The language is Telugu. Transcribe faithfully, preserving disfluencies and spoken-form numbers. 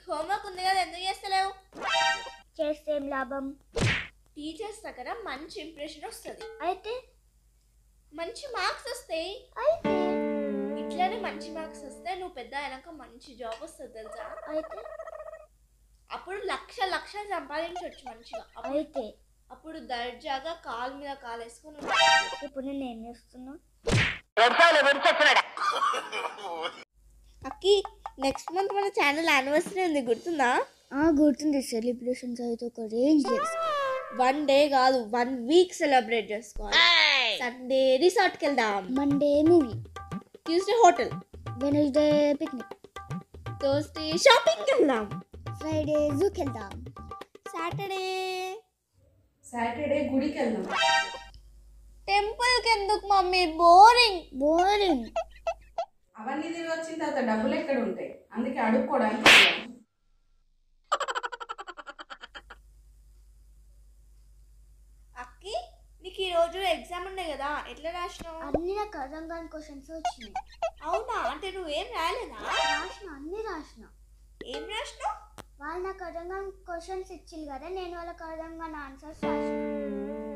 హోంవర్క్ ఉంది కదా ఎందుకు చేస్తలేవు? చేస్తే ఏం లాభం? టీచర్స్ దగ్గర మంచి ఇంప్రెషన్ వస్తుంది, అయితే మంచి మార్క్స్ వస్తాయి. అయితే ఇట్లానే మంచి మార్క్స్ వస్తే నువ్వు పెద్ద అయినాక మంచి జాబ్ వస్తుంది తెలుసా? అయితే అప్పుడు లక్ష లక్షలు సంపాదించవచ్చు మంచిగా. అయితే అప్పుడు దర్జాగా కాలు మీద కాలు వేసుకుని. ఇప్పుడు నేను ఏం చేస్తున్నా? అక్కి, నెక్స్ట్ మంత్ మన ఛానల్ యానివర్సరీ ఉంది, గుర్తుందా? గుర్తుంది. సెలబ్రేషన్స్ అయితే ఒక రేంజ్ చేసి వన్ డే కాదు, వన్ వీక్ సెలబ్రేట్ చేసుకోవాలి. సండే రిసార్ట్కి వెళ్దాం, Monday movie, Tuesday hotel, Wednesday picnic, Thursday షాపింగ్కి వెళ్దాం, ఫ్రైడే జూకి వెళ్దాం, సాటర్డే సాటర్డే గుడికి వెళ్దాం. టెంపుల్కి ఎందుకు మమ్మీ? Boring boring. అవన్నీ తిరిగి వచ్చిన తర్వాత డబ్బులు ఎక్కడ ఉంటాయి? అందుకే అడుక్కోవడానికి వెళ్ళాం. అక్కి, నీకు ఈరోజు ఎగ్జామ్ ఉన్నాయి కదా, ఎట్లా రాసినావు? అన్ని నాకు అర్థం కాని క్వశ్చన్స్ వచ్చినాయి. అవునా? అంటే నువ్వేం రాలేదా? రాసిన, అన్ని రాసిన. ఏం రాసినావు? వాళ్ళు నాకు అర్థం కాని క్వశ్చన్స్ ఇచ్చింది కదా, నేను వాళ్ళకి అర్థం కాని ఆన్సర్స్ రాసిన.